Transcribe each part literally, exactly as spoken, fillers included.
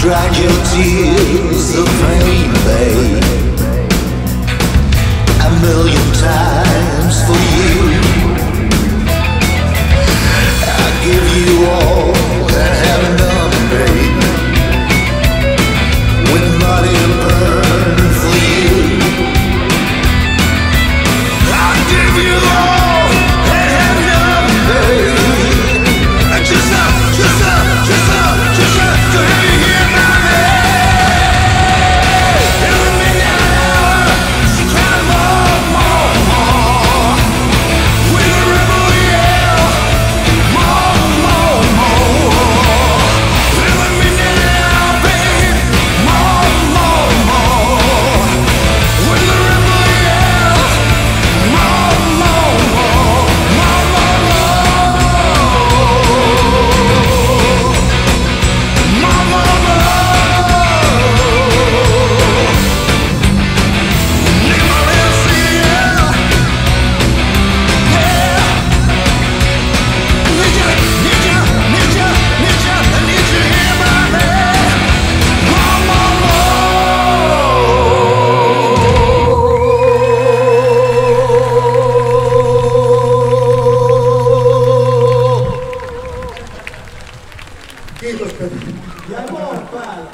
dried your tears of pain, babe, a million times for you. I give you all that I have done, babe, with money to burn for you. I give you all that I have done, babe, just up, just up, just up, just up to have you here by me. Every minute hour, she cried more, more, more. With a rebel yell, more, more, more. Every minute hour, babe, more, more, more. With a rebel yell, more, more, more, more, more, Kiitos Petri. Jäi vaan päällä.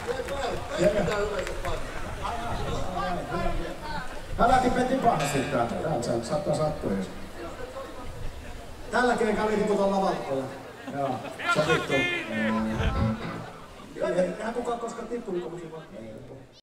Mä lähtin Petri pahasti täältä. Täältä se saattaa sattua jos. Tällä keikalla oli niinku tuolla lavalkolla. Joo, sovittu. Eihän kukaan koskaan tippunut tommosia vaan.